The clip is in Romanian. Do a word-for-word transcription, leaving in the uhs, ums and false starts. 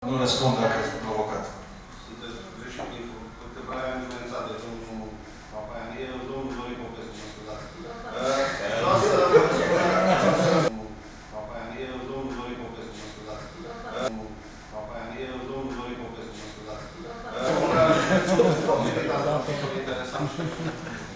Nu răspund dacă ați provocat. Sunteți greșit info. Că prea am influențat de domnul Papaian. E domnul Dorin Popescu, mă scuzați. Vreau să Papaian, e domnul Dorin Popescu, mă scuzați. Papaian, e domnul Dorin Popescu, mă scuzați. Interesant.